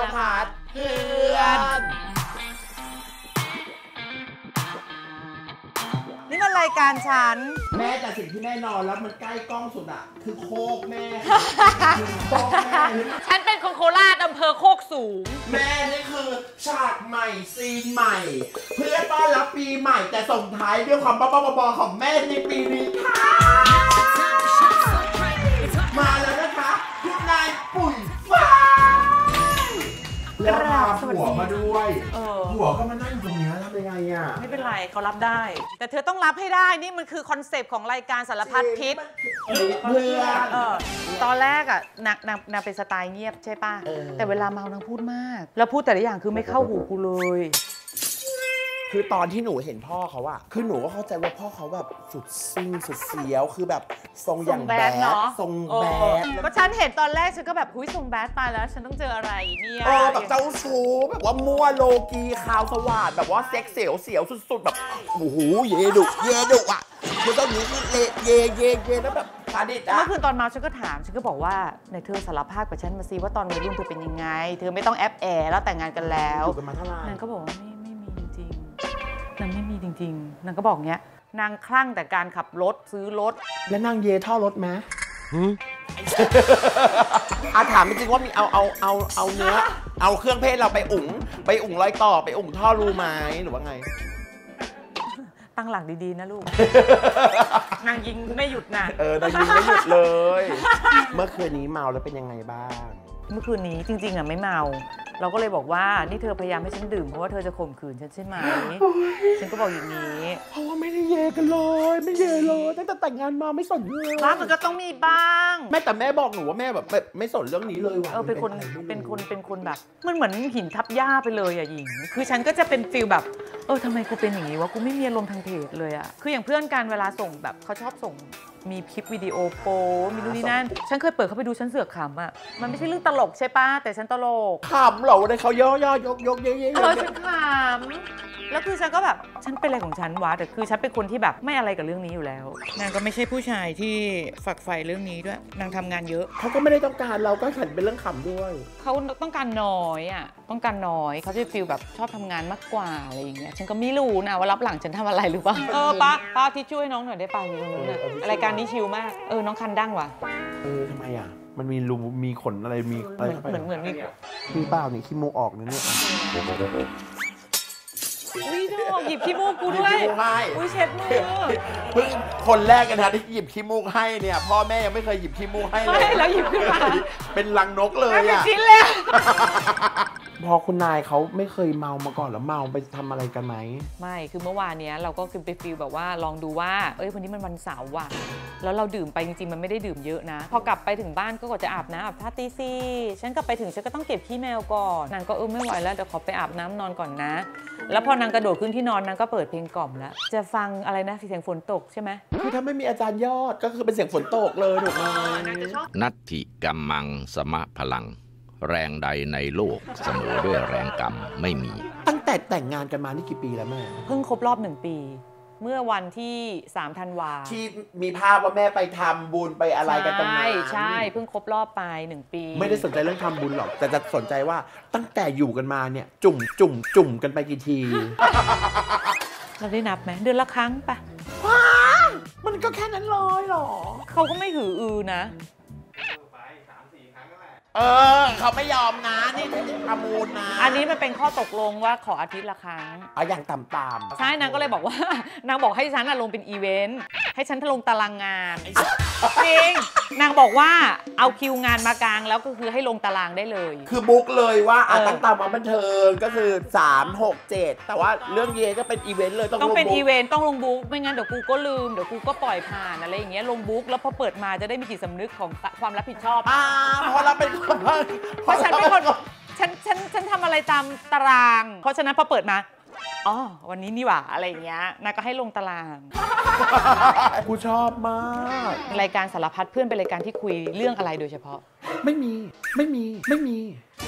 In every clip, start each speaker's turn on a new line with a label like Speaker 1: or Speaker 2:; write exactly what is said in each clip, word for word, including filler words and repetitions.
Speaker 1: พัดเพื่อน
Speaker 2: นี่มันรายการฉัน
Speaker 1: แม่แต่สิ่งที่แม่นอนแล้วมันใกล้กล้องสุดอ่ะคือโคกแม่โคกแม่
Speaker 2: ฉันเป็นคนโคราชอำเภอโคกสูง
Speaker 1: แม่นี่คือฉากใหม่ซีนใหม่เพื่อต้อนรับปีใหม่แต่ส่งท้ายด้วยความบ้าๆบอๆของแม่ในปีนี้ค่ะมาแล้วนะคะคุณนายปุ๋ยฟ้าแล้วพาผัวมาด้วยผัวก็มานั่งตรงนี้ทำยังไงอ่ะ
Speaker 2: ไม่เป็นไรเขารับได้แต่เธอต้องรับให้ได้นี่มันคือคอนเซปต์ของรายการสารพัดพิษ
Speaker 1: เพื่อน
Speaker 2: ตอนแรกอ่ะนางนางนางเป็นสไตล์เงียบใช่ป่ะแต่เวลาเมานางพูดมากแล้วพูดแต่ละอย่างคือไม่เข้าหูกูเลย
Speaker 1: คือตอนที่หนูเห็นพ่อเขาอะคือหนูก็เข้าใจว่าพ่อเขาแบบสุดซิ่งสุดเสียวคือแบบทรงอย่างแบดเนาะทรงแบด
Speaker 2: ก็ฉันเห็นตอนแรกฉันก็แบบหุ้ยทรงแบดตายแล้วฉันต้องเจออะไรเนี่ย
Speaker 1: เออแบบเจ้าชู้แบบว่ามั่วโลกีขาวสว่านแบบว่าเซ็กเสียวเสียวสุดๆแบบโอ้โหเยดุเยดุอะคือตอนนี้คือเละเยเยเยแล้วแบบพาดิษอะ
Speaker 2: เมื่อคืนตอนเมาฉันก็ถามฉันก็บอกว่าในเธอสารภาพกับฉันมาซิว่าตอนวัยรุ่นเธอเป็นยังไงเธอไม่ต้องแอปแอร์แล้วแต่งงานกันแล้ว
Speaker 1: อยู่กันมาเท่าไหร่
Speaker 2: นางก็บอกว่าไม่ไม่มีจริงนางไม่มีจริงๆนางก็บอกเงี้ยนางคลั่งแต่การขับรถซื้อรถ
Speaker 1: แล้วนางเยท่อรถไหมอาถามจริงว่ามีเอาเอาเอาเอาเนื้อเอาเครื่องเพศเราไปอุ๋งไปอุ๋งรอยต่อไปอุ๋งท่อรูไหมหรือว่าไง
Speaker 2: ตั้งหลักดีๆนะลูกนางยิงไม่หยุดนะ
Speaker 1: เออนางยิงไม่หยุดเลยเมื่อคืนนี้เมาแล้วเป็นยังไงบ้าง
Speaker 2: เมื่อคืนนี้จริงๆอ่ะไม่เมาเราก็เลยบอกว่านี่เธอพยายามให้ฉันดื่มเพราะว่าเธอจะข่มขืนฉันใช่ไหมฉันก็บอกอย่างนี้
Speaker 1: เพราะว่าไม่ได้เยกันเลยไม่เยเลยตั้งแต่แต่งงานมาไม่สนเลย
Speaker 2: บ้างมันก็ต้องมีบ้าง
Speaker 1: แม่แต่แม่บอกหนูว่าแม่แบบไม่สนเรื่องนี้เลยว่ะ
Speaker 2: เออเป็นคนเป็นคนเป็นคนแบบมันเหมือนหินทับหญ้าไปเลยอ่ะหญิงคือฉันก็จะเป็นฟีลแบบเออทำไมกูเป็นอย่างนี้วะกูไม่มีอารมณ์ทางเพศเลยอ่ะคืออย่างเพื่อนกันเวลาส่งแบบเขาชอบส่งมีคลิปวิดีโอโป๊มีนู่นนี่นั่นฉันเคยเปิดเข้าไปดูฉันเสือกขำอ่ะมันไม่ใช่เรื่องตลกใช่ป่ะแต่ฉันตลก
Speaker 1: ขำเหรอวันนี้เขาย่อย่อยกยกเยอะๆ
Speaker 2: เออฉันขำแล้วคือฉันก็แบบฉันเป็นอะไรของฉันวะแต่คือฉันเป็นคนที่แบบไม่อะไรกับเรื่องนี้อยู่แล้วนางก็ไม่ใช่ผู้ชายที่ฝักใฝ่เรื่องนี้ด้วยนางทำงานเยอะ
Speaker 1: เขาก็ไม่ได้ต้องการเราก็เห็นเป็นเรื่องขำด้วย
Speaker 2: เขาต้องการน้อยอ่ะต้องการน้อยเขาจะฟีลแบบชอบทำงานมากกว่าอะไรอย่างเงี้ยฉันก็ไม่รู้นะว่ารับหลังฉันทำอะไรหรือเปล่าเออป้าป้าที่ช่วยน้องหน่อยได้ป่ะอยู่ตรงนู้นน่ะรายการนี้ชิลมากเออน้องคันดั้งว่ะ
Speaker 1: เออทำไมอ่ะมันมีรูมีขนอะไรมีอะไร
Speaker 2: เหมือนเหมือนมี
Speaker 1: มีเปล่านี่ขี้มูกออกนะเนี่ย
Speaker 2: อุ้ยดูหยิบขี้มูกกูด้วยอุ้ยเช็ดมือ
Speaker 1: เพิ่งคนแรกกันนะที่หยิบขี้มูกให้เนี่ยพ่อแม่ยังไม่เคยหยิบขี้มูกให้เลย
Speaker 2: แล้วหยิบขึ้นมา
Speaker 1: เป็นรังนกเลยอ่ะ
Speaker 2: ชิ้นเลย
Speaker 1: พอคุณนายเขาไม่เคยเมามาก่อนแล้วเมาไปทำอะไรกันไหม
Speaker 2: ไม่คือเมื่อวานนี้เราก็คือไปฟีลแบบว่าลองดูว่าเอ้ยวันนี้มันวันเสาร์ว่ะแล้วเราดื่มไปจริงๆมันไม่ได้ดื่มเยอะนะพอกลับไปถึงบ้านก็จะอาบน้ำอาบท่าตีซีฉันกลับไปถึงฉันก็ต้องเก็บขี้แมวก่อนนางก็เออไม่ไหวแล้วเดี๋ยวขอไปอาบน้ำนอนก่อนนะแล้วพอนางกระโดดขึ้นที่นอนนางก็เปิดเพลงกล่อมแล้วจะฟังอะไรนะเสียงฝนตกใช่ไหม
Speaker 1: คือถ้าไม่มีอาจารย์ยอดก็คือเป็นเสียงฝนตกเลยถูกไหม
Speaker 3: นัตถิกัมมังสมะพลังแรงใดในโลกเสมอด้วยแรงกรรมไม่มี
Speaker 1: ตั้งแต่แต่งงานกันมานี่กี่ปีแล้วแม่
Speaker 2: เพิ่งครบรอบหนึ่งปีเมื่อวันที่สามธันวา
Speaker 1: ที่มีภาพว่าแม่ไปทำบุญไปอะไรกันตรงนั้น
Speaker 2: ใช่ใช่เพิ่งครบรอบไปหนึ่งปี
Speaker 1: ไม่ได้สนใจเรื่องทำบุญหรอกแต่จะสนใจว่าตั้งแต่อยู่กันมาเนี่ยจุ่มจุ่มจุ่มกันไปกี่ที
Speaker 2: เราได้นับไหมเดือนละครั้งปะ
Speaker 1: ว้ามันก็แค่นั้นเลยหรอ
Speaker 2: เขาก็ไม่หืออือนะ
Speaker 1: เออเขาไม่ยอมนะนี่ประมูลนะ
Speaker 2: อันนี้มันเป็นข้อตกลงว่าขออาทิตย์ละครั้ง
Speaker 1: อ๋ออย่างต่ำ
Speaker 2: ๆใช่นางก็เลยบอกว่านางบอกให้ฉันลงเป็นอีเวนต์ให้ฉันลงตารางงานจริงนางบอกว่าเอาคิวงานมากลางแล้วก็คือให้ลงตารางได้เลย
Speaker 1: คือบุ๊กเลยว่าตั้งตามมาบันเทิงก็คือสาม หก เจ็ดแต่ว่าเรื่องเยก็เป็นอีเวนต์เลย
Speaker 2: ต้องเป็นอีเวนต์ต้องลงบุ๊กไม่งั้นเดี๋ยวกูก็ลืมเดี๋ยวกูก็ปล่อยผ่านอะไรอย่างเงี้ยลงบุ๊กแล้วพอเปิดมาจะได้มีจิตสำนึกของความรับผิดชอบ
Speaker 1: อ่าเพราะเราเป็น
Speaker 2: เพราะฉันเป็นคนฉันฉันฉันทำอะไรตามตารางเพราะฉะนั้นพอเปิดมาอ๋อวันนี้นี่หว่าอะไรอย่างเงี้ยนายก็ให้ลงตาราง
Speaker 1: กูชอบมาก
Speaker 2: รายการสารพัดเพื่อนเป็นรายการที่คุยเรื่องอะไรโดยเฉพาะ
Speaker 1: ไม่มีไม่มีไม่มี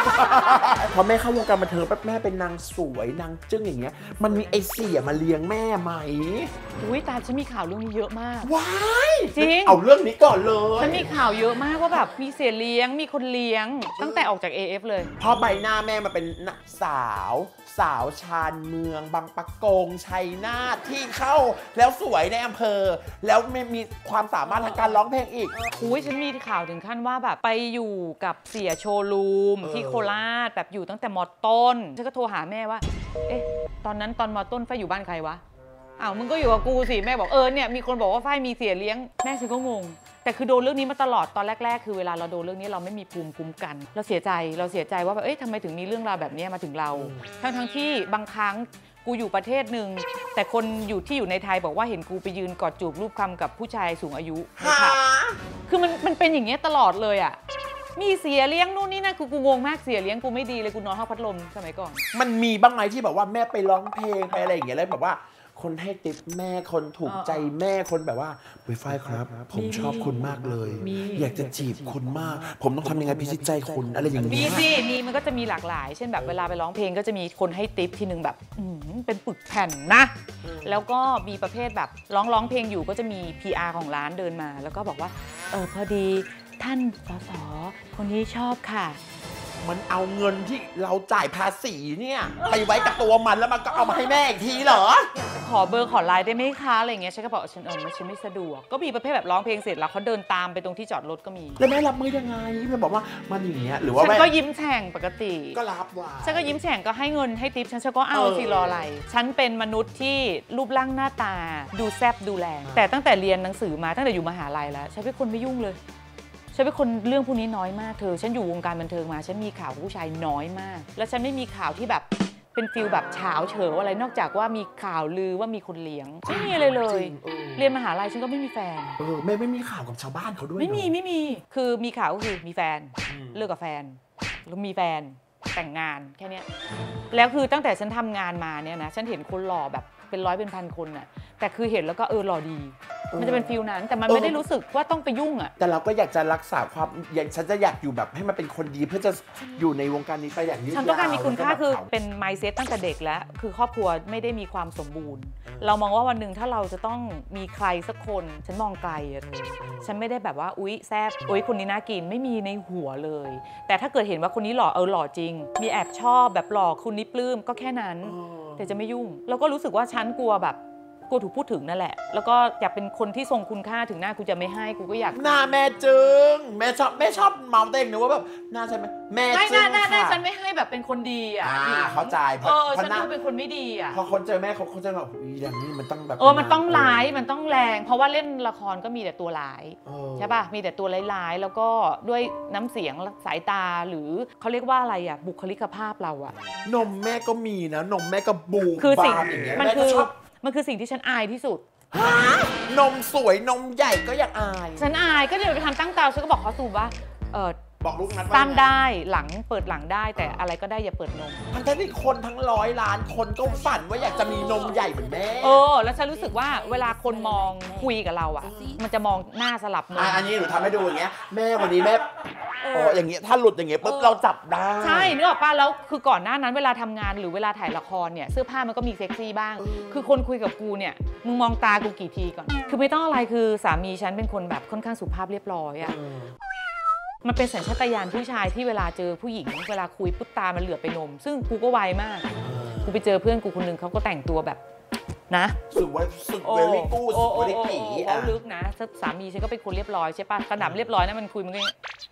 Speaker 1: พอแม่เข้าวงการบันเทิงปั๊บแม่เป็นนางสวยนางจึ้งอย่างเงี้ยมันมีไอเสียมาเลี้ยงแม่ไหม
Speaker 2: อุ้ยตาฉันมีข่าวเรื่องนี้เยอะมาก
Speaker 1: ว้าย
Speaker 2: จริง
Speaker 1: เอาเรื่องนี้ก่อนเลย
Speaker 2: ฉันมีข่าวเยอะมากว่าแบบมีเสียเลี้ยงมีคนเลี้ยงตั้งแต่ออกจาก เอ เอฟ เลย
Speaker 1: เพราะใบหน้าแม่มาเป็นสาวสาวชานเมืองบางปะกงชัยนาทที่เข้าแล้วสวยในอำเภอแล้วไม่มีความสามารถทางการร้องเพลงอีก
Speaker 2: อุ้ยฉันมีข่าวถึงขั้นว่าแบบไปอยู่กับเสียโชว์รูมที่โคราชแบบอยู่ตั้งแต่มอต้นฉันก็โทรหาแม่ว่าเอ๊ะตอนนั้นตอนมอต้นฝ้ายอยู่บ้านใครวะอ้าวมึงก็อยู่กับกูสิแม่บอกเออเนี่ยมีคนบอกว่าฝ้ายมีเสียเลี้ยงแม่ฉันก็งงแต่คือโดนเรื่องนี้มาตลอดตอนแรกๆคือเวลาเราโดนเรื่องนี้เราไม่มีภูมิคุ้มกันเราเสียใจเราเสียใจว่าแบบเอ๊ะทำไมถึงมีเรื่องราวแบบนี้มาถึงเราทั้งๆที่บางครั้งกูอยู่ประเทศหนึ่งแต่คนอยู่ที่อยู่ในไทยบอกว่าเห็นกูไปยืนกอดจูบรูปคำกับผู้ชายสูงอายุค่ะคือมันมันเป็นอย่างเงี้ยตลอดเลยอ่ะมีเสียเลี้ยงนู่นนี่นั่นคือกูงงมากเสียเลี้ยงกูไม่ดีเลยกูนอนห้องพัดลมสมัยก่อน
Speaker 1: มันมีบ้างไหมที่แบบว่าแม่ไปร้องเพลงไปอะไรอย่างเงี้ยแล้วแบบว่าคนให้ติปแม่คนถูกใจแม่คนแบบว่าปุ้ยฝ้ายครับผมชอบคุณมากเลยอยากจะจีบคุณมากผมต้องทำยังไงพิชิตใจคุณอะไรอย่างนี้
Speaker 2: มีสิมีมันก็จะมีหลากหลายเช่นแบบเวลาไปร้องเพลงก็จะมีคนให้ติปทีนึงแบบเป็นปึกแผ่นนะแล้วก็มีประเภทแบบร้องร้องเพลงอยู่ก็จะมี พี อาร์ ของร้านเดินมาแล้วก็บอกว่าเออพอดีท่านสสคนนี้ชอบค่ะ
Speaker 1: มันเอาเงินที่เราจ่ายภาษีเนี่ยไปไว้กับตัวมันแล้วมันก็เอามาให้แม่อีกทีเหรอ
Speaker 2: ขอเบอร์ขอไลน์ได้ไหมคะอะไรเงี้ยฉันก็บอกฉันเออไม่ฉันไม่สะดวกก็มีประเภทแบบร้องเพลงเสร็จแล้วเขาเดินตามไปตรงที่จอดรถก็มี
Speaker 1: แล้วแม่รับมือยังไงแม่บอกว่ามันอย่างเงี้ยหรือว่า
Speaker 2: ฉันก็ยิ้มแฉ่งปกติ
Speaker 1: ก็รับว่า
Speaker 2: ฉันก็ยิ้มแฉ่งก็ให้เงินให้ทิปฉันฉันก็เอาสิรออะไรฉันเป็นมนุษย์ที่รูปร่างหน้าตาดูแซ่บดูแรงแต่ตั้งแต่เรียนหนังสือมาตั้งแต่อยู่มหาลัยแล้วฉันเป็นคนไม่ยุ่งเลยฉันเป็นคนเรื่องพวกนี้น้อยมากเธอฉันอยู่วงการบันเทิงมาฉันมีข่าวผู้ชายน้อยมากแล้วฉันไม่มีข่าวที่แบบเป็นฟิลแบบเฉาเฉออะไรนอกจากว่ามีข่าวลือว่ามีคนเลี้ยงไม่มีอะไรเลยเรียนมหาลัยฉันก็ไม่มีแฟน
Speaker 1: เออไม่ไม่มีข่าวกับชาวบ้านเขาด้วย
Speaker 2: ไม่มีไม่มีคือมีข่าวก็คือมีแฟนเลิกกับแฟนแล้วมีแฟนแต่งงานแค่นี้แล้วคือตั้งแต่ฉันทำงานมาเนี่ยนะฉันเห็นคนหล่อแบบเป็นร้อยเป็นพันคนน่ะแต่คือเห็นแล้วก็เออหล่อดีมันจะเป็นฟิลนั้นแต่มันไม่ได้รู้สึกว่าต้องไปยุ่งอ่ะ
Speaker 1: แต่เราก็อยากจะรักษาความอย่างฉันจะอยากอยู่แบบให้มันเป็นคนดีเพื่อจะอยู่ในวงการนี้ไปอย่างนี้
Speaker 2: ฉันต้องการมีคุณค่าคือเป็น mindset ตั้งแต่เด็กแล้วคือครอบครัวไม่ได้มีความสมบูรณ์เรามองว่าวันหนึ่งถ้าเราจะต้องมีใครสักคนฉันมองไกลอะเธอฉันไม่ได้แบบว่าอุ๊ยแซ่บอุ๊ยคนนี้น่ากินไม่มีในหัวเลยแต่ถ้าเกิดเห็นว่าคนนี้หล่อเออหล่อจริงมีแอบชอบแบบหล่อคุณนี้ปลื้มก็แค่นั้นแต่จะไม่ยุ่งแล้วก็รู้สึกว่าฉันกลัวแบบกูถูกพูดถึงนั่นแหละแล้วก็อยากเป็นคนที่ทรงคุณค่าถึงหน้ากูจะไม่ให้กูก็อยาก
Speaker 1: หน้าแม่จึงแม่ชอบแม่ชอบเมาเต้งนะว่าแบบหน้าใช่ไหมแม่จึง
Speaker 2: ค่ะหน้าหน้าฉันไม่ให้แบบเป็นคนดีอ่ะ
Speaker 1: เข้าใจ
Speaker 2: เพราะฉันดูเป็นคนไม่ดีอ่ะ
Speaker 1: พอคนเจอแม่เขาเขาจะแบบอย่างนี้มันต้องแบบ
Speaker 2: เออมันต้องร้ายมันต้องแรงเพราะว่าเล่นละครก็มีแต่ตัวร้ายใช่ป่ะมีแต่ตัวร้ายๆแล้วก็ด้วยน้ำเสียงสายตาหรือเขาเรียกว่าอะไรอ่ะบุคลิกภาพเราอ่ะ
Speaker 1: นมแม่ก็มีนะนมแม่ก็บูม
Speaker 2: คือสิ่ง
Speaker 1: มันคือ
Speaker 2: มันคือสิ่งที่ฉันอายที่สุด
Speaker 1: นมสวยนมใหญ่ก็อยากอาย
Speaker 2: ฉันอายก็เดี๋ยวไปทำตั้งตาฉันก็บอกเขาสูบว่าเออ
Speaker 1: บอกลูกนัด
Speaker 2: ว่าตั้งได้หลังเปิดหลังได้แต่อะไรก็ได้อย่าเปิดนม
Speaker 1: ทั้งที่คนทั้งร้อยล้านคนก็ฝันว่าอยากจะมีนมใหญ่เหมือนแม่
Speaker 2: เออแล้วฉันรู้สึกว่าเวลาคนมองคุยกับเราอ่ะมันจะมองหน้าสลับนม
Speaker 1: อันนี้หนูทำให้ดูอย่างเงี้ยแม่วันนี้แม่โอ้อย่างเงี้ยถ้าหลุดอย่างเงี้ยปุ๊บเราจับได้
Speaker 2: ใช่นึกออกป่ะแล้วคือก่อนหน้านั้นเวลาทำงานหรือเวลาถ่ายละครเนี่ยเสื้อผ้ามันก็มีเซ็กซี่บ้างคือคนคุยกับกูเนี่ยมึงมองตากูกี่ทีก่อนคือไม่ต้องอะไรคือสามีฉันเป็นคนแบบค่อนข้างสุภาพเรียบร้อยอ่ะมันเป็นสัญชาตญาณผู้ชายที่เวลาเจอผู้หญิงเวลาคุยปุ๊บตามันเหลือไปนมซึ่งกูก็ไวมากกูไปเจอเพื่อนกูคนนึงเขาก็แต่งตัวแบบนะ
Speaker 1: สึกว่าสึกเวลี่กูสึกเวลี่ผี
Speaker 2: อ่ะลึกนะสามีฉันก็เป็นคนเรียบร้อยใช่ป่ะกระดับเรียบร้อยนะมันคุยมันก็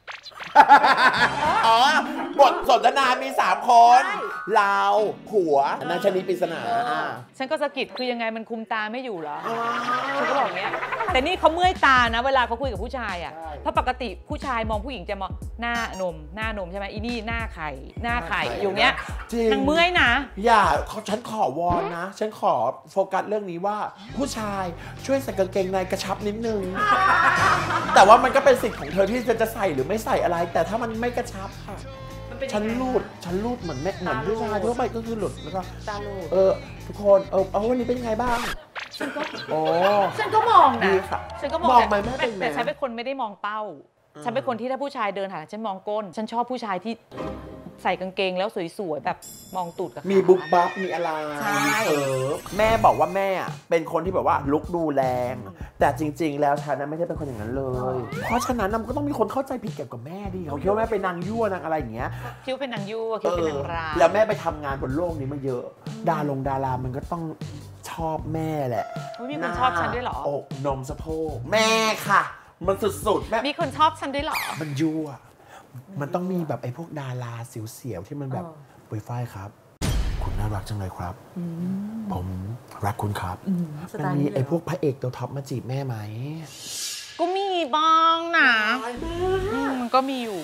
Speaker 1: อ๋อบทสนทนามีสามคนเราผัวนาชนีปริศนา
Speaker 2: ฉันก็สะกิดคือยังไงมันคุมตาไม่อยู่เหรอฉันก็บอกเนี้ยแต่นี่เขาเมื่อยตานะเวลาเขาคุยกับผู้ชายอ่ะเพราะปกติผู้ชายมองผู้หญิงจะมองหน้านมหน้านมใช่ไหมอีนี่หน้าไข่หน้าไข่อยู่เนี้ยนางเมื่อยนะ
Speaker 1: อย่าฉันขอวอนนะฉันขอโฟกัสเรื่องนี้ว่าผู้ชายช่วยใส่กางเกงในกระชับนิดนึงแต่ว่ามันก็เป็นสิทธิ์ของเธอที่จะใส่หรือไม่ใส่อะไรแต่ถ้ามันไม่กระชับค่ะฉันรูดฉันรูดเหมือนแม่เหมือนผู้ชายทั่วไปก็คือหลุดแล้วก็
Speaker 2: ตาลูด
Speaker 1: เออทุกคนเออเอาวันนี้เป็นยังไงบ้าง
Speaker 2: ฉันก็
Speaker 1: โอ้
Speaker 2: ฉันก็มองนะฉันก็
Speaker 1: มองไหมแม่
Speaker 2: แต่ฉันเป็นคนไม่ได้มองเป้าฉันเป็นคนที่ถ้าผู้ชายเดินหาฉันมองก้นฉันชอบผู้ชายที่ใส่กางเกงแล้วสวยๆแบบมองตูดกับขา
Speaker 1: มีบุบบับมีอะไร
Speaker 2: ใช่
Speaker 1: เออแม่บอกว่าแม่เป็นคนที่แบบว่าลุกดูแรง แต่จริง ๆ แล้วฉันนั้นไม่ใช่เป็นคนอย่างนั้นเลย เพราะฉะนั้นมันก็ต้องมีคนเข้าใจผิดเกี่ยวกับแม่ดิเขาคิดว่าแม่เป็นนางยั่วนางอะไรอย่างเงี้ย
Speaker 2: คิดว่าเป็นนางยั่วคิดว่าเป็นนางร้าย
Speaker 1: แล้วแม่ไปทำงานบนโลกนี้มาเยอะ ดาลงดารามันก็ต้องชอบแม่แหละ
Speaker 2: มีคนชอบฉันด้วยเหรอ
Speaker 1: อกนมสะโพกแม่ค่ะ มันสุดๆแม่
Speaker 2: มีคนชอบฉันด้วยเหรอ
Speaker 1: มันยั่วมันต้องมีแบบไอ้พวกดาราเสียวๆที่มันแบบปุยฝ้ายครับ คุณน่ารักจังเลยครับผมรักคุณครับมันมีไอ้พวกพระเอกตัวท็อปมาจีบแม่ไหม
Speaker 2: ก็มีบ้างนะมันก็มีอยู่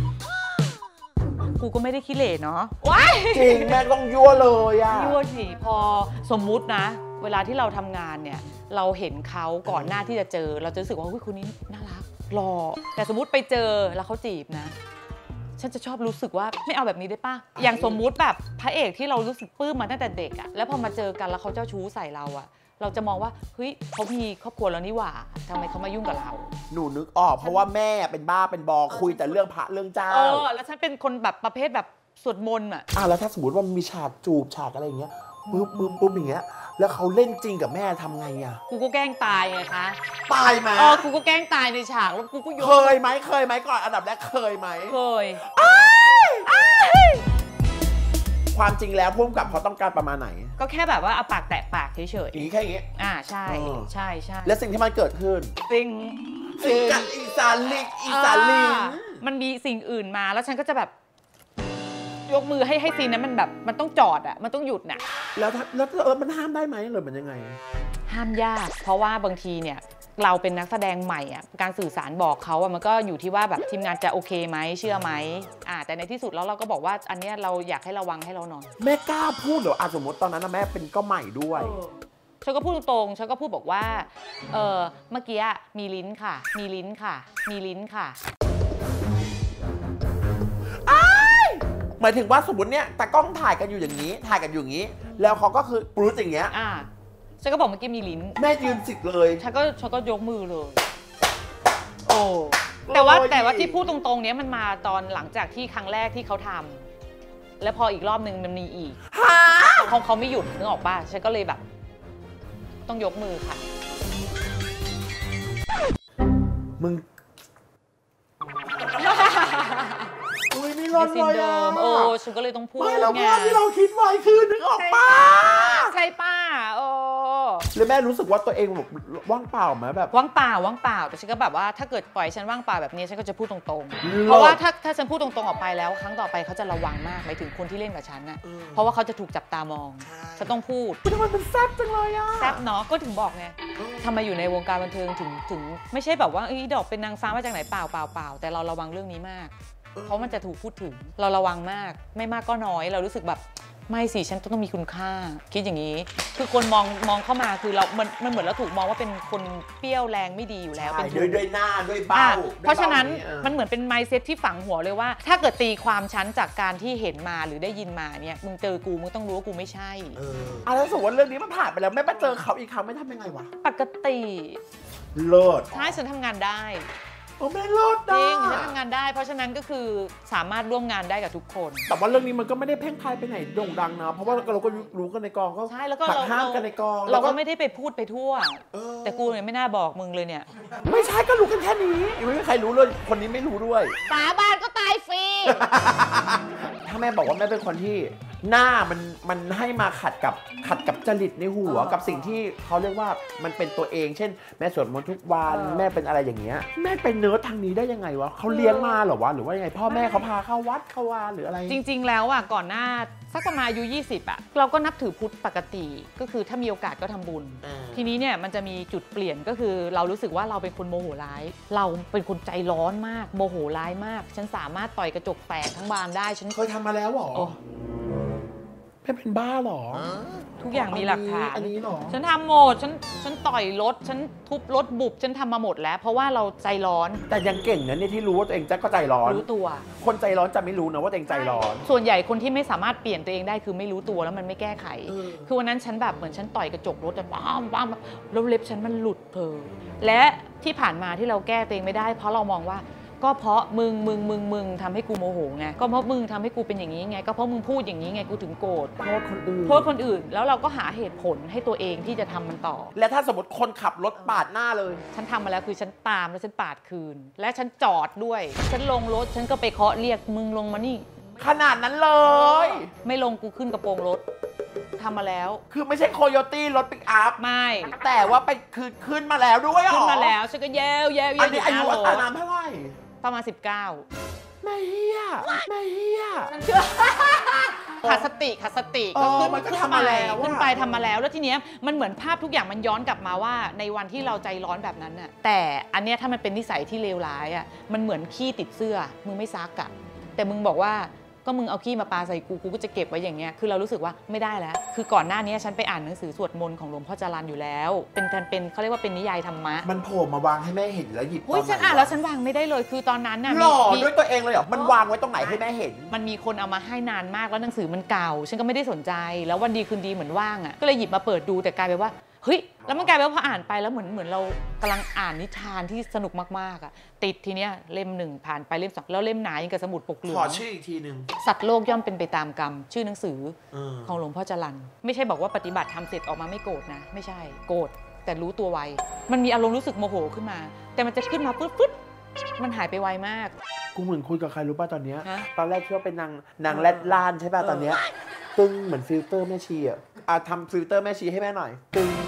Speaker 2: กูก็ไม่ได้ขี้เหร่เนาะว้าย
Speaker 1: จริงแม่ต้องยั่วเลยอะ
Speaker 2: ยั่วสิพอสมมุตินะ เวลาที่เราทำงานเนี่ยเราเห็นเขาก่อนหน้าที่จะเจอ เราจะรู้สึกว่าคนนี้น่ารักหล่อแต่สมมุติไปเจอแล้วเขาจีบนะฉันจะชอบรู้สึกว่าไม่เอาแบบนี้ได้ป่ะอย่างสมมุติแบบพระเอกที่เรารู้สึกปลื้มมาตั้งแต่เด็กอะแล้วพอมาเจอกันแล้วเขาเจ้าชู้ใส่เราอะเราจะมองว่าเฮ้ยเขามีครอบครัวแล้วนี่หว่าทำไมเขามายุ่งกับเรา
Speaker 1: หนูนึกออกเพราะว่าแม่เป็นบ้าเป็นบอคุยแต่เรื่องพระเรื่องเจ้า
Speaker 2: เออแล้วฉันเป็นคนแบบประเภทแบบสวดมนต์อะ
Speaker 1: อ่ะแล้วถ้าสมมติว่ามีฉากจูบฉากอะไรอย่างเงี้ยปุ๊บปุ๊บปุ๊บอย่างเงี้ยแล้วเขาเล่นจริงกับแม่ทำไงอะ
Speaker 2: กูก็แกล้งตายไงคะ
Speaker 1: ตายไหม
Speaker 2: เออกูก็แกล้งตายในฉากแล้วกูก็ยก
Speaker 1: เคยไหมเคยไหมก่อนอันดับแรกเคยไหม
Speaker 2: เคย
Speaker 1: ความจริงแล้วพุ่มกับเขาต้องการประมาณไหน
Speaker 2: ก็แค่แบบว่าเอาปากแตะปากเฉย
Speaker 1: อย่างนี้แค่อย่างนี้
Speaker 2: ๆอ่าใช่
Speaker 1: เออ
Speaker 2: ใช่ใช่
Speaker 1: และสิ่งที่มันเกิดขึ้น
Speaker 2: สิ่ง
Speaker 1: สิ่งกับอีสานลิกอีสานลิง
Speaker 2: อ่ามันมีสิ่งอื่นมาแล้วฉันก็จะแบบ ยกมือให้ให้ซีนนั้นมันแบบมันต้องจอดอ่ะมันต้องหยุดน่ะ
Speaker 1: แล้วถ้าแล้วเออมันห้ามได้ไหมหรือมันยังไง
Speaker 2: ห้ามยาก เพราะว่าบางทีเนี่ยเราเป็นนักแสดงใหม่อ่ะการสื่อสารบอกเขาอ่ะมันก็อยู่ที่ว่าแบบทีมงานจะโอเคไหมเชื่อไหมอ่าแต่ในที่สุดแล้วเราก็บอกว่าอันเนี้ยเราอยากให้ระวังให้เราหน่อย
Speaker 1: แม่กล้าพูดเหรออ่ะสมมติตอนนั้นนะแม่เป็นก็ใหม่ด้วย
Speaker 2: ฉันก็พูดตรงๆฉันก็พูดบอกว่าเออเมื่อกี้มีลิ้นค่ะ มีลิ้นค่ะ มีลิ้นค่ะ
Speaker 1: หมายถึงว่าสมมติเนี่ยตากล้องถ่ายกันอยู่อย่างนี้ ถ่ายกันอยู่อย่างนี้ แล้วเขาก็คือปรุ้อย่างเงี้ย
Speaker 2: อ่าฉันก็บอกเมื่อกี้มีลิ้น
Speaker 1: แม่ยืนสิทธิ์เลย
Speaker 2: ฉันก็ฉันก็ยกมือเลย โอ้แต่ว่า
Speaker 1: โอ้ย
Speaker 2: แต่ว่าที่พูดตรงๆเนี้ยมันมาตอนหลังจากที่ครั้งแรกที่เขาทำแล้วพออีกรอบนึงมันมีอีก
Speaker 1: ฮะ
Speaker 2: เขาเขาไม่หยุดนึกออกป่ะฉันก็เลยแบบ ต้องยกมือค่ะ
Speaker 1: มึง อุ้ยมีร
Speaker 2: ใน
Speaker 1: ถ
Speaker 2: ซิ
Speaker 1: เล
Speaker 2: น
Speaker 1: ย
Speaker 2: เดิ
Speaker 1: อ่ะ
Speaker 2: มโอ้ฉันก็เลยต้องพูด
Speaker 1: ไม่แล้ว
Speaker 2: ไง
Speaker 1: ภาพที่เราคิดไว้คือนึกออกปะ
Speaker 2: ใช่ป้าโอ้
Speaker 1: แล้วแม่รู้สึกว่าตัวเองแบบว่างเปล่าไหมแบบ
Speaker 2: ว่างเปล่าว่างเปล่าแต่ฉันก็แบบว่าถ้าเกิดปล่อยฉันว่างเปล่าแบบนี้ฉันก็จะพูดตรงๆ
Speaker 1: เลิศ
Speaker 2: เพราะว่าถ้าถ้าฉันพูดตรงๆออกไปแล้วครั้งต่อไปเขาจะระวังมากหมายถึงคนที่เล่นกับฉันน่ะ
Speaker 1: เออ
Speaker 2: เพราะว่าเขาจะถูกจับตามอง
Speaker 1: ใช่
Speaker 2: ฉันต้องพูด
Speaker 1: ทำไมมันแซ่บจังเลยอ่ะ
Speaker 2: แซ่บเนาะก็ถึงบอกไงทำไมอยู่ในวงการบันเทิงถึงถึงไม่ใช่แบบว่าอีดอกเป็นนางฟ้ามาจากไหนเปล่าเปล่าเปล่าแต่เราระวังเรื่องนี้มาก เพราะมันจะถูกพูดถึงเราระวังมากไม่มากก็น้อยเรารู้สึกแบบไม่สิฉันต้องมีคุณค่าคิดอย่างนี้ คือคนมองมองเข้ามาคือเรามันมันเหมือนเราถูกมองว่าเป็นคนเปรี้ยวแรงไม่ดีอยู่แล้ว
Speaker 1: ใช่
Speaker 2: เป็น
Speaker 1: ด้วยด้วยหน้าด้วยเบ้า
Speaker 2: อ่ะ
Speaker 1: ด้วย
Speaker 2: เพราะฉะนั้น
Speaker 1: เบ้า
Speaker 2: มันเหมือนเป็น mindset ที่ฝังหัวเลยว่า ถ้าเกิดตีความฉันจากการที่เห็นมาหรือได้ยินมาเนี่ยมึงเจอกูมึงต้องรู้ว่ากูไม่ใช่
Speaker 1: เอออ่ะแล้วสมมติว่าเรื่องนี้มันผ่านไปแล้วแม่มาเจอเขาอีกครั้งไม่ทำยังไงวะ
Speaker 2: ปกติ
Speaker 1: เลิศ
Speaker 2: ใช่ฉันทำงานได้
Speaker 1: โอ้แม่เลิศ
Speaker 2: จ
Speaker 1: นะ
Speaker 2: ริงฉันทำงานได้ เพราะฉะนั้นก็คือสามารถร่วมงานได้กับทุกคน
Speaker 1: แต่ว่าเรื่องนี้มันก็ไม่ได้เพ่งพลายไปไหนโด่งดังนะ เพราะว่าเราก็รู้กันในกองก็
Speaker 2: ใช่แล้วก็
Speaker 1: หัก
Speaker 2: เรา
Speaker 1: ห้าม
Speaker 2: เรา
Speaker 1: กันในกอง
Speaker 2: เราก็ไม่ได้ไปพูดไปทั่ว
Speaker 1: เออ
Speaker 2: แต่กูเนี่ยไม่น่าบอกมึงเลยเนี่ย
Speaker 1: ไม่ใช่ก็รู้กันแค่นี้ไม่มีใครรู้เลยคนนี้ไม่รู้ด้วย
Speaker 2: สาบานก็ตายฟรี
Speaker 1: ถ้าแม่บอกว่าแม่เป็นคนที่หน้ามันมันให้มาขัดกับขัดกับจริตในหัวกับสิ่งที่เขาเรียกว่ามันเป็นตัวเอง เช่น แม่สวดมนต์ทุกวันแม่เป็นอะไรอย่างเงี้ยแม่เป็นเนิร์ดทางนี้ได้ยังไงวะเขาเลี้ยงมาเหรอวะหรือว่ายังไงพ่อแม่เขาพาเข้าวัดเข้าวาหรืออะไร
Speaker 2: จริง ๆ แล้วอ่ะก่อนหน้าสักประมาณอายุยี่สิบอ่ะเราก็นับถือพุทธปกติก็คือถ้ามีโอกาสก็ทำบุญ
Speaker 1: อ่า
Speaker 2: ทีนี้เนี่ยมันจะมีจุดเปลี่ยนก็คือเรารู้สึกว่าเราเป็นคนโมโหร้าย เราเป็นคนใจร้อนมากโมโหร้ายมาก ฉันสามารถต่อยกระจกแตกทั้งบานได้ฉัน
Speaker 1: เคยทำมาแล้วเหรอ
Speaker 2: โอ้
Speaker 1: แม่เป็นบ้าเหรอ
Speaker 2: ทุกอย่างมีหลักฐาน
Speaker 1: อันนี้เหรอ
Speaker 2: ฉันทำหมดฉันฉันต่อยรถฉันทุบรถบุบฉันทำมาหมดแล้ว เพราะว่าเราใจร้อน
Speaker 1: แต่ยังเก่งนะเนี่ยที่รู้ว่าตัวเองจะก็ใจร้อน
Speaker 2: รู้ตัว
Speaker 1: คนใจร้อนจะไม่รู้นะว่าตัวเองใจร้อน
Speaker 2: ส่วนใหญ่คนที่ไม่สามารถเปลี่ยนตัวเองได้คือไม่รู้ตัวแล้วมันไม่แก้ไข
Speaker 1: เออ
Speaker 2: คือวันนั้นฉันแบบเหมือนฉันต่อยกระจกรถแต่บ้ามบ้ามแล้วเล็บฉันมันหลุดเธอและที่ผ่านมาที่เราแก้ตัวเองไม่ได้ เพราะเรามองว่าก็เพราะมึงมึงมึงมึงทำให้กูโมโหไงก็เพราะมึงทำให้กูเป็นอย่างนี้ไงก็เพราะมึงพูดอย่างนี้ไงกูถึงโกรธ
Speaker 1: โทษคนอื่น
Speaker 2: โทษคนอื่นแล้วเราก็หาเหตุผลให้ตัวเองที่จะทำมันต่อ
Speaker 1: และถ้าสมมติคนขับรถปาดหน้าเลย
Speaker 2: ฉันทำมาแล้วคือฉันตามแล้วฉันปาดคืน และฉันจอดด้วยฉันลงรถฉันก็ไปเคาะเรียกมึงลงมานี่
Speaker 1: ขนาดนั้นเลย
Speaker 2: ไม่ลงกูขึ้นกระโปรงรถทำมาแล้ว
Speaker 1: คือไม่ใช่โคโยตี้รถปิกอัพ
Speaker 2: ไม่
Speaker 1: แต่ว่าไปคือขึ้นมาแล้วด้วยเหรอ
Speaker 2: ขึ้นมาแล้วฉันก็แย้วแย้ว
Speaker 1: อั
Speaker 2: แย้
Speaker 1: น
Speaker 2: ว
Speaker 1: นี้อายุอัตราน้ำเท่าไหร่
Speaker 2: ประมาณสิบเก้า
Speaker 1: ไม่เฮียไม่เฮีย
Speaker 2: ขาดสติขาดสติ
Speaker 1: เอ
Speaker 2: ก็
Speaker 1: อ
Speaker 2: ขึ้น
Speaker 1: มันก็
Speaker 2: ขึ้น
Speaker 1: ทำมาแล้วอะ
Speaker 2: ขึ้นไปทำมาแล้วแล้วทีเนี้ยมันเหมือนภาพทุกอย่างมันย้อนกลับมาว่าในวันที่เราใจร้อนแบบนั้นน่ะแต่อันเนี้ยถ้ามันเป็นนิสัยที่เลวร้ายอ่ะมันเหมือนขี้ติดเสื้อมึงไม่ซักอ่ะแต่มึงบอกว่าก็มึงเอาขี้มาปาใส่กูกูก็จะเก็บไว้อย่างเงี้ยคือเรารู้สึกว่าไม่ได้แล้วคือก่อนหน้านี้ฉันไปอ่านหนังสือสวดมนต์ของหลวงพ่อจรัญอยู่แล้วเป็นเป็นเขาเรียกว่าเป็นนิยายธรรมะ
Speaker 1: มันโผล่มาวางให้แม่เห็นแล้วหยิบ
Speaker 2: อุ้ยฉันอ่านแล้วฉันวางไม่ได้เลยคือตอนนั้นน่ะ
Speaker 1: หล่อ
Speaker 2: มี
Speaker 1: ด้วยตัวเองเลยเหรอมันวางไว้ตรงไหนให้แม่เห็น
Speaker 2: มันมีคนเอามาให้นานมากแล้วหนังสือมันเก่า ฉันก็ไม่ได้สนใจแล้ววันดีคืนดีเหมือนว่างอ่ะก็เลยหยิบมาเปิดดูแต่กลายเป็นว่าเฮ้ยแล้วมันกลายเป็นว่าพออ่านไปแล้วเหมือนเหมือนเรากำลังอ่านนิทานที่สนุกมากๆอ่ะติดทีเนี้ยเล่มหนึ่งผ่านไปเล่มสองแล้วเล่มหนายิ่งกับสมุดปกเหลื
Speaker 1: ข
Speaker 2: อ
Speaker 1: อง ชื่ออีกทีหนึ่ง
Speaker 2: สัตว์โลกย่อมเป็นไปตามกรรมชื่อหนังสือ
Speaker 1: เออ
Speaker 2: ของหลวงพ่อจรัญไม่ใช่บอกว่าปฏิบัติทำเสร็จออกมาไม่โกรธนะไม่ใช่โกรธแต่รู้ตัวไวมันมีอารมณ์รู้สึกโมโหขึ้นมา แต่มันจะขึ้นมาปึ๊ดปึ๊ดมันหายไปไวมาก
Speaker 1: กูเหมือนคุยกับใครรู้ป่ะตอนเนี้ย
Speaker 2: ฮะ
Speaker 1: ตอนแรกคิดว่าเป็นนางนางแรดล้านใช่ป่ะตอนเนี้ยตึงเหมือนฟิลเตอร์แม่ชีอ่ะอ่ะทำฟิลเตอร์แม่ชีให้แม่หน่อยตึง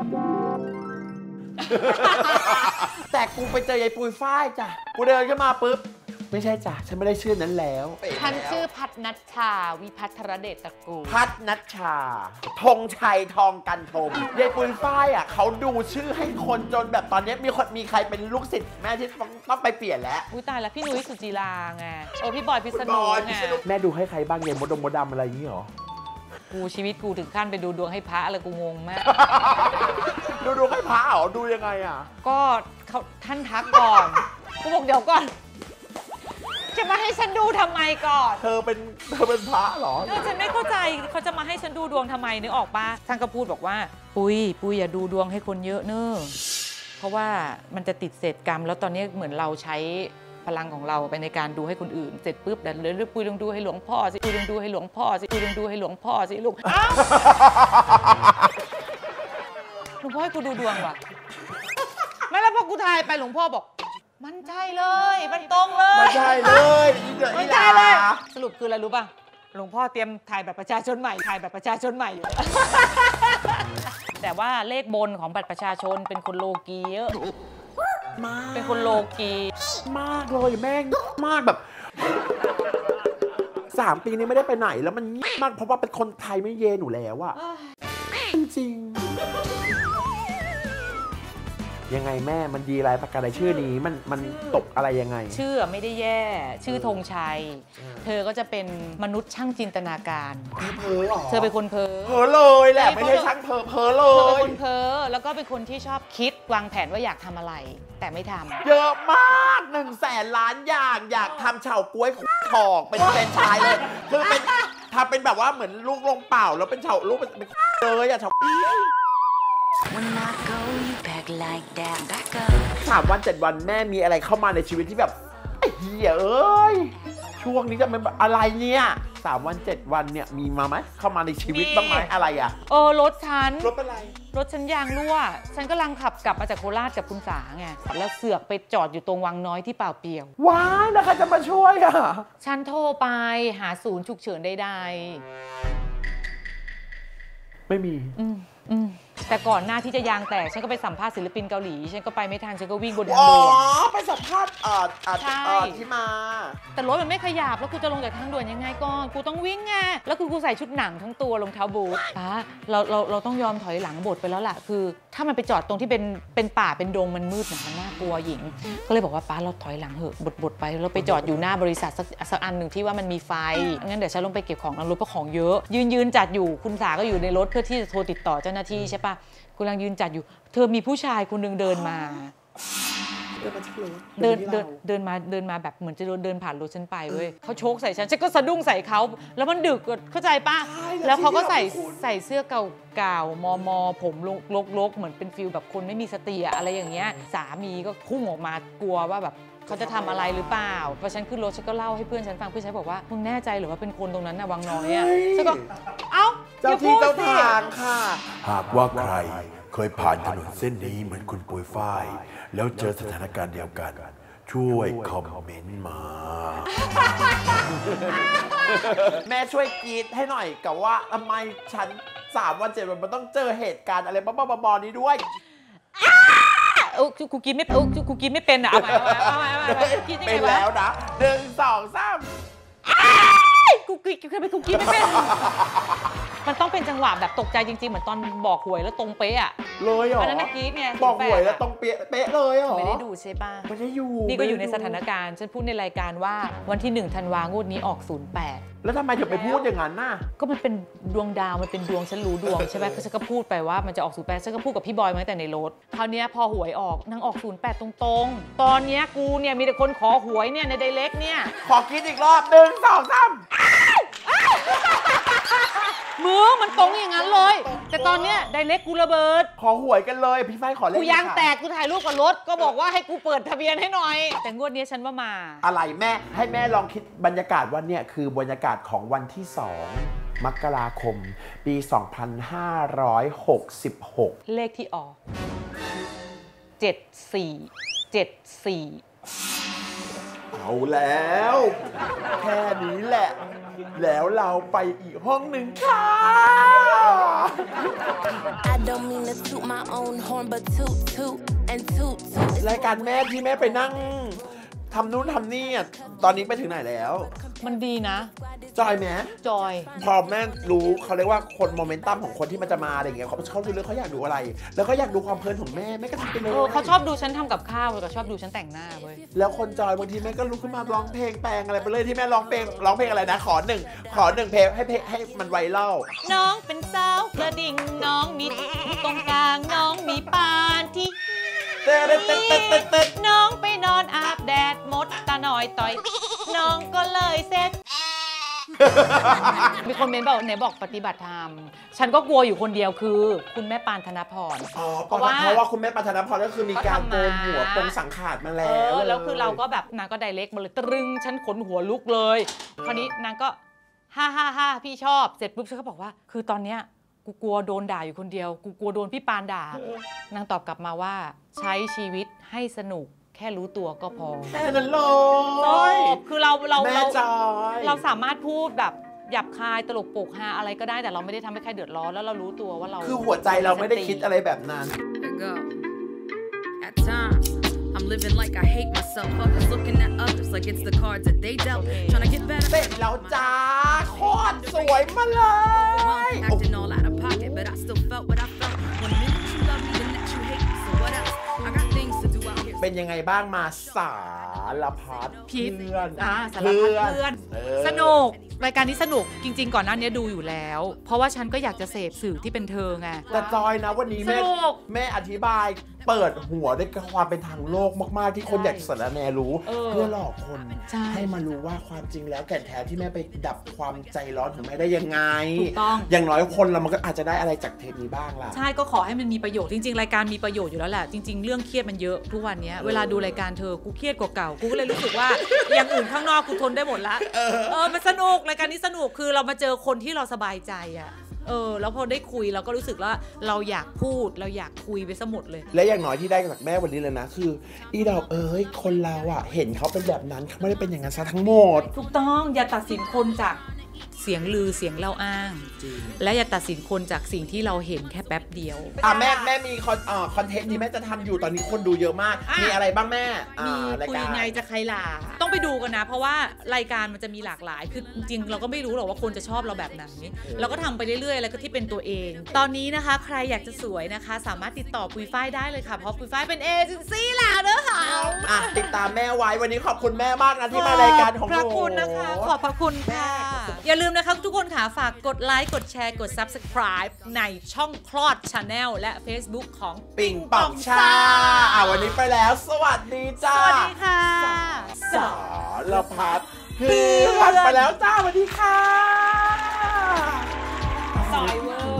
Speaker 1: แต่กูไปเจอยายปุยฝ้ายจ้ะกูเดินขึ้นมาปุ๊บไม่ใช่จ้ะฉันไม่ได้ชื่อนั้นแล้ว
Speaker 2: ฉันชื่อพัฒนัชชาวิพัฒรเดชตระกูล
Speaker 1: พัฒนัชชาธงชัยทองกันชมยายปุยฝ้ายอ่ะเขาดูชื่อให้คนจนแบบตอนนี้มีคนมีใครเป็นลูกศิษย์แม่ที่ต้องต้องไปเปลี่ยนแล้ว
Speaker 2: อุ้ยตายแล้วพี่นุ้ยสุจิราไงเออพี่บอยพิษณุไง
Speaker 1: แม่ดูให้ใครบ้างยายมดดมมดดำอะไรอย่างนี้หรอ
Speaker 2: กูชีวิตกูถึงขั้นไปดูดวงให้พระอะไรกูงงมาก
Speaker 1: ดูดูให้พระเหรอดูยังไงอ่ะ
Speaker 2: ก็เขาท่านทักก่อนกูบอกเดี๋ยวก่อนจะมาให้ฉันดูทำไมก่อน
Speaker 1: เธอเป็นเธอเป็นพระเหรอ
Speaker 2: เออฉันไม่เข้าใจเขาจะมาให้ฉันดูดวงทำไมนึกออกปะท่านก็พูดบอกว่าปุ้ยปุ้ยอย่าดูดวงให้คนเยอะเนอะเพราะว่ามันจะติดเศษกรรมแล้วตอนนี้เหมือนเราใช้พลังของเราไปในการดูให้คนอื่นเสร็จปุ๊บแต่เลยปุ้ยลองดูให้หลวงพ่อสิปุ้ยลองดูให้หลวงพ่อสิปุ้ยลองดูให้หลวงพ่อสิลูกอ้าวหลวงพ่อให้กูดูดวงว่ะไม่แล้วพอกูทายไปหลวงพ่อบอกมันใช่เลยมันตรงเลย
Speaker 1: ไม่ใช่เลยอีเดอ
Speaker 2: ไม่
Speaker 1: อี
Speaker 2: ใช่
Speaker 1: ลา
Speaker 2: เลยสรุปคืออะไรรู้ป่ะหลวงพ่อเตรียมถ่ายบัตรประชาชนใหม่ถ่ายบัตรประชาชนใหม่อยู่ แต่ว่าเลขบนของบัตรประชาชนเป็นคนโลกีเยอะ
Speaker 1: มาก
Speaker 2: เป็นคนโลกี
Speaker 1: มากเลยแม่งมากแบบสามปีนี้ไม่ได้ไปไหนแล้วมันเงียบมากเพราะว่าเป็นคนไทยไม่เยหนูแล้วอะจริงยังไงแม่มันดีอะไรประการใดชื่อนี้มันมันตกอะไรยังไง
Speaker 2: ชื่อไม่ได้แย่ชื่อธงชัย เธอก็จะเป็นมนุษย์ช่างจินตนาการ
Speaker 1: เพ้อเหรอ
Speaker 2: เธอเป็นคนเพ้อ
Speaker 1: เพ้อเลยแหละไม่ใช่ช่างเพ้อเพ้อเล
Speaker 2: เธอเป็น
Speaker 1: ย
Speaker 2: คนเพ้อแล้วก็เป็นคนที่ชอบคิดวางแผนว่าอยากทำอะไร แต่ไม่ทำ
Speaker 1: เยอะมากหนึ่งแสนล้านอย่างอยากทำเฉาก๊วยถอกเป็นแฟรนไชส์เลยคือเป็นทำเป็นแบบว่าเหมือนลูกลงเปล่าแล้วเป็นเฉาลูกเป็นเป็นเลยอะเฉา
Speaker 4: When I go, you back like that, back up.
Speaker 1: สามวันเจ็ดวันแม่มีอะไรเข้ามาในชีวิตที่แบบไอ้เหี้ยเอ้ยช่วงนี้จะเป็นแบบอะไรเนี่ยสามวันเจ็ดวันเนี่ยมีมาไหมเข้ามาในชีวิตบ้างไหมอะไรอะ
Speaker 2: เออรถฉัน
Speaker 1: รถเป็นไร
Speaker 2: รถฉันยางรั่ว ฉันกำลังขับกลับมาจากโคราชกับคุณสาไง แล้วเสือกไปจอดอยู่ตรงวังน้อยที่เปล่าเปลี่ยว
Speaker 1: ว้ายแล้วใครจะมาช่วยอะ
Speaker 2: ฉันโทรไปหาศูนย์ฉุกเฉินใด
Speaker 1: ไม่มี
Speaker 2: ๆอืมอืมแต่ก่อนหน้าที่จะยางแตก ฉันก็ไปสัมภาษณ์ศิลปินเกาหลี ฉันก็ไปไม่ทัน ฉันก็วิ่งบนทาง
Speaker 1: อ๋อ
Speaker 2: ด่วน
Speaker 1: ไปสัมภาษณ์เอ่อเอ่อ
Speaker 2: ใช่
Speaker 1: เอ่อที่มา
Speaker 2: แต่รถมันไม่ขยับ แล้วกูจะลงจากทางด่วนยังไงก่อน กูต้องวิ่งไง แล้วคือกูใส่ชุดหนังทั้งตัวรองเท้าบูทป้าเราเราเราต้องยอมถอยหลังบทไปแล้วล่ะ คือถ้ามันไปจอดตรงที่เป็นเป็นป่าเป็นดงมันมืดหนามันน่ากลัวหญิง ก็เลยบอกว่าป้าเราถอยหลังเหอะบทบทไปเราไปจอดอยู่หน้าบริษัทสักสักอันหนึ่งที่ว่ามันมีไฟ งั้นเดี๋ยวฉันลงไปเก็บของในรถเพราะของเยอะ ยืนยืนจัดอยู่ คุณสาก็อยู่ในรถเพื่อที่จะโทรติดต่อเจ้าหน้าที่ใช่ปะกูกำลังยืนจัดอยู่ เธอมีผู้ชายคนหนึ่งเดินมา
Speaker 1: เดินมาที่รถ
Speaker 2: เดิน
Speaker 1: ที่
Speaker 2: เดิน
Speaker 1: รา
Speaker 2: เดินมาเดินมาแบบเหมือนจะเดินผ่านรถฉันไปเว้ยเขาโชกใส่ฉันฉันก็สะดุ้งใส่เขาแล้วมันดึกอะเข้าใจปะแล้วเขาก็ใส่ใส่เสื้อเก่าๆมอมอผมลกๆเหมือนเป็นฟิลแบบคนไม่มีสติอะอะไรอย่างเงี้ยสามีก็พุ่งออกมากลัวว่าแบบเขาจะทำอะไรหรือเปล่าพอฉันขึ้นรถฉันก็เล่าให้เพื่อนฉันฟังเพื่อนฉันบอกว่ามึงแน่ใจหรือว่าเป็นคนตรงนั้นน่ะวังน้อยอ่ะฉันก็เอ้า
Speaker 1: เจ้าที่เจ้าทางค่ะ
Speaker 5: หากว่าใครเคยผ่านถนนเส้นนี้เหมือนคุณปุยฝ้ายแล้วเจอสถานการณ์เดียวกัน ช่วยคอมเมนต์มา
Speaker 1: แม่ช่วยกรีดให้หน่อยกับว่าทำไมฉันสามวันเจ็ดวันมันต้องเจอเหตุการณ์อะไรบ้าๆบอๆนี้ด้วย
Speaker 2: เออกูกินไม่เออกูกินไม่เป็นอ่ะเอาไปเอาไปเอาไปเอาไปกินยังไง
Speaker 1: เป็น
Speaker 2: วะ
Speaker 1: แล้วนะหนึ่งสองสาม
Speaker 2: กูกินกูไปกูกินไม่เป็นมันต้องเป็นจังหวะแบบตกใจจริงๆเหมือนตอนบอกหวยแล้วตรงเป๊ะอ่ะ
Speaker 1: เลยเหรอ
Speaker 2: อันนั้นเมื่อกี้ไง
Speaker 1: บอกหวยแล้วตรงเป๊ะเป๊ะเลยเหรอ
Speaker 2: ไม่ได้ดูใช่ป่ะ
Speaker 1: ไม่ได้อยู่
Speaker 2: นี่ก็อยู่ในสถานการณ์ฉันพูดในรายการว่าวันที่หนึ่งธันวางวดนี้ออกศูนย์แปด
Speaker 1: แล้วทำไมถึงไปพูดอย่างนั้นน่ะ
Speaker 2: ก็มันเป็นดวงดาวมันเป็นดวงฉันรู้ดวงใช่ไหมฉันก็พูดไปว่ามันจะออกศูนย์แปดฉันก็พูดกับพี่บอยมาตั้งแต่ในรถคราวนี้พอหวยออกนางออกศูนย์แปดตรงๆตอนนี้กูเนี่ยมีแต่คนขอหวยเนี่ยในไดเรกเนี่ย
Speaker 1: ขอคิดอีกรอบหนึ่งสองสาม
Speaker 2: มือมันตรงอย่างนั้นเลยแต่ตอนเนี้ยไดเรกกูระเบิด
Speaker 1: ขอหวยกันเลยพี่ไฟขอเลข
Speaker 2: กูยางแตกกูถ่ายรูปกับรถก็บอกว่าให้กูเปิดทะเบียนให้หน่อยแต่งวดนี้ฉันว่ามา
Speaker 1: อะไรแม่ให้แม่ลองคิดบรรยากาศวันเนี่ยคือบรรยากาศของวันที่สองมกราคมปีสองพันห้าร้อยหกสิบหก
Speaker 2: เลขที่ออกเจ็ดสี่เจ็ดสี่
Speaker 1: เอาแล้วแค่นี้แหละแล้วเราไปอีกห้องหนึ่งค่ะ
Speaker 6: I don't mean to toot my own horn but toot toot and toot toot
Speaker 1: รายการแม่ที่แม่ไปนั่งทำนู่นทำนี่อ่ะตอนนี้ไปถึงไหนแล้ว
Speaker 2: มันดีนะ
Speaker 1: จอยไหม
Speaker 2: จอย
Speaker 1: พอแม่รู้เขาเรียกว่าคนโมเมนตัมของคนที่มันจะมาอะไรอย่างเงี้ยเขาเขาดูเรื่องเขาอยากดูอะไรแล้วก็อยากดูความเพลินของแม่แม่ก็ทำไปเลย
Speaker 2: เขาชอบดูฉันทำกับข้าวแล้วก็ชอบดูฉันแต่งหน้าเว้ย
Speaker 1: แล้วคนจอยบางทีแม่ก็ลุกขึ้นมาร้องเพลงแปลงอะไรไปเลยที่แม่ร้องเพลงร้องเพลงอะไรนะขอหนึ่งขอหนึ่งเพลงให้เพลงให้มันไวรัล
Speaker 2: น้องเป็นสาวกระดิ่งน้องมีตรงกลางน้องมีปานที่น้องไปนอนอาบแดดมดตาหน่อยต่อยน้องก็เลยเซ็ตมีคนเมนบอกไหนบอกปฏิบัติธรรมฉันก็กลัวอยู่คนเดียวคือคุณแม่ปานธนพร
Speaker 1: อ๋อเพราะว่าเพราะว่าคุณแม่ปานธนพรก็คือมีการโกนหัวปรงสังขารมาแล้ว
Speaker 2: แล้วคือเราก็แบบนางก็ไดเรกมาเลยตรึงฉันขนหัวลุกเลยคราวนี้นางก็ฮ่าฮ่าฮ่าพี่ชอบเสร็จปุ๊บฉันก็บอกว่าคือตอนเนี้ยกูกลัวโดนด่าอยู่คนเดียวกูกลัวโดนพี่ปานด่านางตอบกลับมาว่าใช้ชีวิตให้สนุกแค่รู้ตัวก็พอ
Speaker 1: แค่นั้นเลย
Speaker 2: คือเราเรา
Speaker 1: เรา
Speaker 2: เราสามารถพูดแบบหยาบคายตลกโปกฮาอะไรก็ได้แต่เราไม่ได้ทำให้ใครเดือดร้อนแล้วเรารู้ตัวว่าเรา
Speaker 1: คือหัวใจเราไม่ได้คิดอะไรแบบนั้น
Speaker 6: I'm living like I hate myself. Fuckers looking at others like it's the cards that they dealt. Trying to get better.
Speaker 1: เสร็จแล้วจ้าโคตรสวยมาเลย
Speaker 6: Acting all out of pocket, but I still felt what I felt. One minute you love me, the next you hate me. So what else? I got things to do out here.
Speaker 1: เป็นยังไงบ้างมาสารพัดเพื่อน
Speaker 2: อ่าสารพัดเพื่อนสนุกรายการนี้สนุกจริงๆก่อนหน้านี้ดูอยู่แล้วเพราะว่าฉันก็อยากจะเสพสื่อที่เป็นเธอไง
Speaker 1: แต่จอยนะวันนี้แม่แม่อธิบายเปิดหัวด้วยความเป็นทางโลกมากๆที่คนอยากสารแนรู้เพื่อหลอกคนให้มารู้ว่าความจริงแล้วแก่นแท้ที่แม่ไปดับความใจร้อนของแม่ได้ยังไง
Speaker 2: ถูกต้อง
Speaker 1: อย่างน้อยคนเรามันก็อาจจะได้อะไรจากเทปนี้บ้างล่ะ
Speaker 2: ใช่ก็ขอให้มันมีประโยชน์จริงๆรายการมีประโยชน์อยู่แล้วแหละจริงๆเรื่องเครียดมันเยอะทุกวันนี้เวลาดูรายการเธอกูเครียดกว่าเก่ากูก็เลยรู้สึกว่าอย่างอื่นข้างนอกกูทนได้หมดละเออมันสนุกรายการนี้สนุกคือเรามาเจอคนที่เราสบายใจอ่ะเออแล้วพอได้คุยเราก็รู้สึกว่าเราอยากพูดเราอยากคุยไปซะหมดเลย
Speaker 1: และอย่างน้อยที่ได้จากแม่วันนี้เลยนะคืออีดอกเอ้ยคนเราอ่ะเห็นเขาเป็นแบบนั้นเขาไม่ได้เป็นอย่างนั้นซะทั้งหมด
Speaker 2: ถูกต้องอย่าตัดสินคนจากเสียงลือเสียงเล่าอ้างและอย่าตัดสินคนจากสิ่งที่เราเห็นแค่แป๊บเดียว
Speaker 1: อ่ะแม่แม่มีคอนอ่าคอนเทนต์นี้แม่จะทำอยู่ตอนนี้คนดูเยอะมากมีอะไรบ้างแม่
Speaker 2: มีคุยไงจะใครล่ะต้องไปดูกันนะเพราะว่ารายการมันจะมีหลากหลายคือจริงๆเราก็ไม่รู้หรอกว่าคนจะชอบเราแบบไหนเราก็ทำไปเรื่อยๆแล้วก็ที่เป็นตัวเองตอนนี้นะคะใครอยากจะสวยนะคะสามารถติดต่อปุยฝ้ายได้เลยค่ะเพราะปุยฝ้ายเป็นเอเจนซี่แล้วนะคะ
Speaker 1: อ่ะติดตามแม่ไว้วันนี้ขอบคุณแม่มากนะที่มารายการของหนู
Speaker 2: ขอบคุณนะคะขอบพระคุณค่ะอย่าลืมนะคะทุกคนค่ะฝากกดไลค์กดแชร์กด ซับสไครบ์ ในช่องคลอด Channel และ Facebook ของ
Speaker 1: ปิ่งป่องชาอ่ะวันนี้ไปแล้วสวัสดีจ้า
Speaker 2: สวัสดีค่ะ
Speaker 1: สารพัดเพื่อนไปแล้วจ้าสวัสดีค่ะ
Speaker 2: ซอยเวอร์